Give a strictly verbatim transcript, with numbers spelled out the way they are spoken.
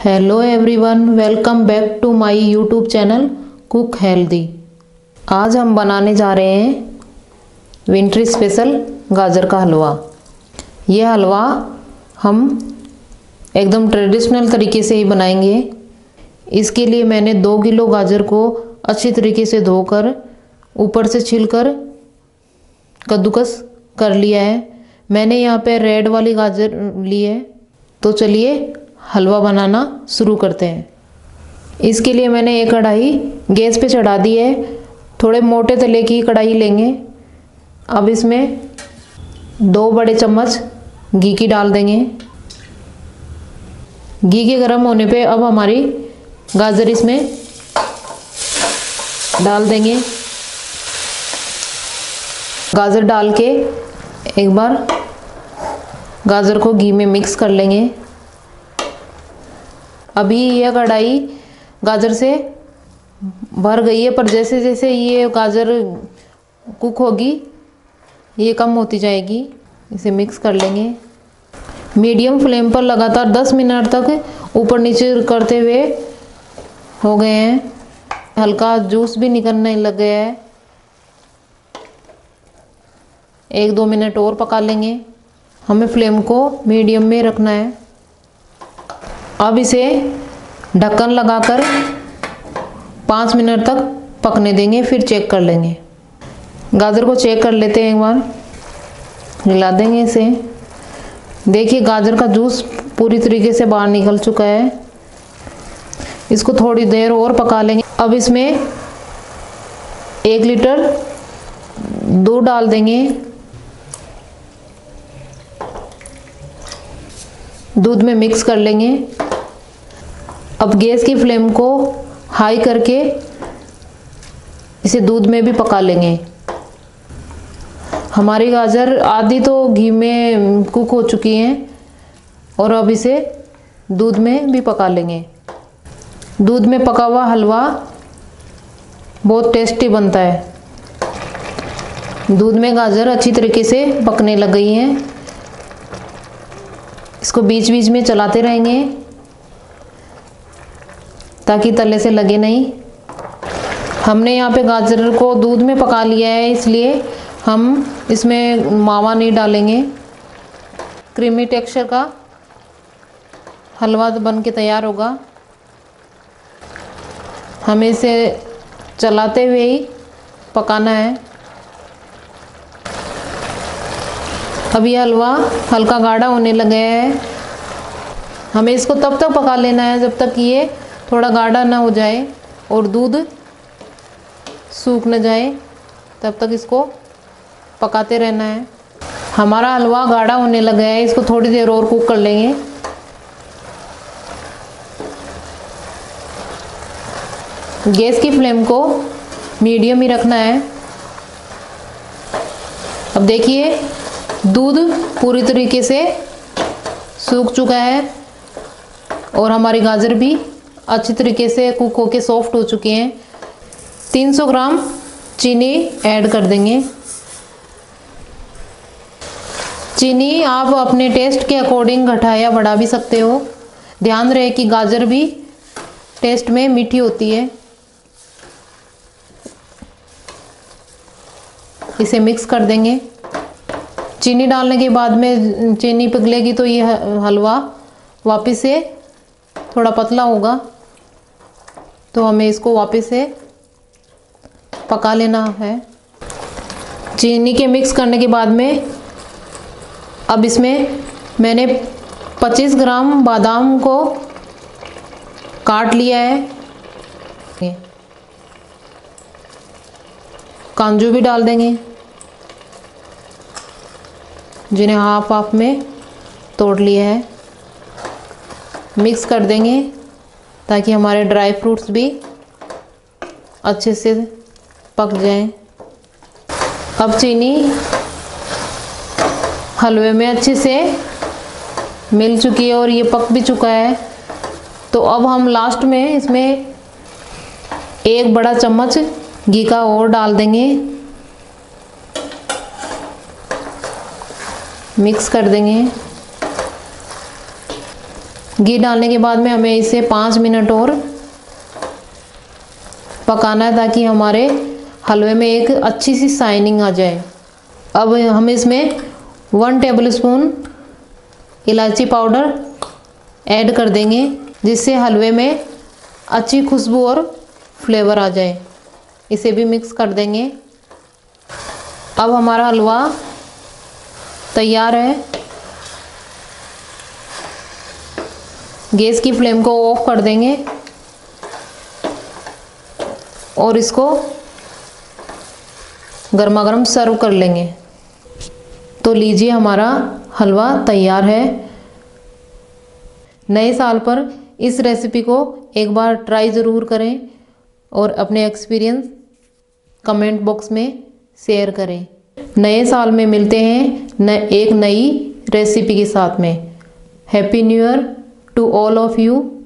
Hello everyone, welcome back to my YouTube channel cook healthy. आज हम बनाने जा रहे हैं विंटर स्पेशल गाजर का हलवा। यह हलवा हम एकदम ट्रेडिशनल तरीके से ही बनाएंगे। इसके लिए मैंने दो किलो गाजर को अच्छी तरीके से धोकर ऊपर से छिलकर कद्दूकस कर लिया है। मैंने यहाँ पे रेड वाली गाजर ली है। तो चलिए हलवा बनाना शुरू करते हैं। इसके लिए मैंने एक कढ़ाई गैस पे चढ़ा दी है। थोड़े मोटे तले की कढ़ाई लेंगे। अब इसमें दो बड़े चम्मच घी की डाल देंगे। घी के गर्म होने पे अब हमारी गाजर इसमें डाल देंगे। गाजर डाल के एक बार गाजर को घी में मिक्स कर लेंगे। अभी यह कढ़ाई गाजर से भर गई है, पर जैसे जैसे ये गाजर कुक होगी ये कम होती जाएगी। इसे मिक्स कर लेंगे। मीडियम फ्लेम पर लगातार दस मिनट तक ऊपर नीचे करते हुए हो गए हैं। हल्का जूस भी निकलने लग गया है। एक दो मिनट और पका लेंगे। हमें फ्लेम को मीडियम में रखना है। अब इसे ढक्कन लगाकर पाँच मिनट तक पकने देंगे, फिर चेक कर लेंगे। गाजर को चेक कर लेते हैं, एक बार हिला देंगे इसे। देखिए गाजर का जूस पूरी तरीके से बाहर निकल चुका है। इसको थोड़ी देर और पका लेंगे। अब इसमें एक लीटर दूध डाल देंगे। दूध में मिक्स कर लेंगे। अब गैस की फ्लेम को हाई करके इसे दूध में भी पका लेंगे। हमारी गाजर आधी तो घी में कुक हो चुकी हैं और अब इसे दूध में भी पका लेंगे। दूध में पका हुआ हलवा बहुत टेस्टी बनता है। दूध में गाजर अच्छी तरीके से पकने लग गई हैं। इसको बीच बीच में चलाते रहेंगे ताकि तले से लगे नहीं। हमने यहाँ पे गाजर को दूध में पका लिया है, इसलिए हम इसमें मावा नहीं डालेंगे। क्रीमी टेक्सचर का हलवा बन के तैयार होगा। हमें इसे चलाते हुए ही पकाना है। अब ये हलवा हल्का गाढ़ा होने लगा है। हमें इसको तब तक पका लेना है जब तक ये थोड़ा गाढ़ा ना हो जाए और दूध सूख न जाए। तब तक इसको पकाते रहना है। हमारा हलवा गाढ़ा होने लगा है। इसको थोड़ी देर और कुक कर लेंगे। गैस की फ्लेम को मीडियम ही रखना है। अब देखिए दूध पूरी तरीके से सूख चुका है और हमारी गाजर भी अच्छी तरीके से कुक होके सॉफ्ट हो चुके हैं। तीन सौ ग्राम चीनी ऐड कर देंगे। चीनी आप अपने टेस्ट के अकॉर्डिंग घटा या बढ़ा भी सकते हो। ध्यान रहे कि गाजर भी टेस्ट में मीठी होती है। इसे मिक्स कर देंगे। चीनी डालने के बाद में चीनी पिघलेगी तो ये हलवा वापस से थोड़ा पतला होगा। तो हमें इसको वापस से पका लेना है। चीनी के मिक्स करने के बाद में अब इसमें मैंने पच्चीस ग्राम बादाम को काट लिया है। काजू भी डाल देंगे, जिन्हें हाफ हाफ में तोड़ लिया है। मिक्स कर देंगे ताकि हमारे ड्राई फ्रूट्स भी अच्छे से पक जाएं। अब चीनी हलवे में अच्छे से मिल चुकी है और ये पक भी चुका है। तो अब हम लास्ट में इसमें एक बड़ा चम्मच घी का और डाल देंगे। मिक्स कर देंगे। घी डालने के बाद में हमें इसे पाँच मिनट और पकाना है ताकि हमारे हलवे में एक अच्छी सी शाइनिंग आ जाए। अब हम इसमें वन टेबलस्पून इलायची पाउडर ऐड कर देंगे, जिससे हलवे में अच्छी खुशबू और फ्लेवर आ जाए। इसे भी मिक्स कर देंगे। अब हमारा हलवा तैयार है। गैस की फ्लेम को ऑफ कर देंगे और इसको गर्मा गर्म सर्व कर लेंगे। तो लीजिए, हमारा हलवा तैयार है। नए साल पर इस रेसिपी को एक बार ट्राई ज़रूर करें और अपने एक्सपीरियंस कमेंट बॉक्स में शेयर करें। नए साल में मिलते हैं न एक नई रेसिपी के साथ में। Happy new year to all of you.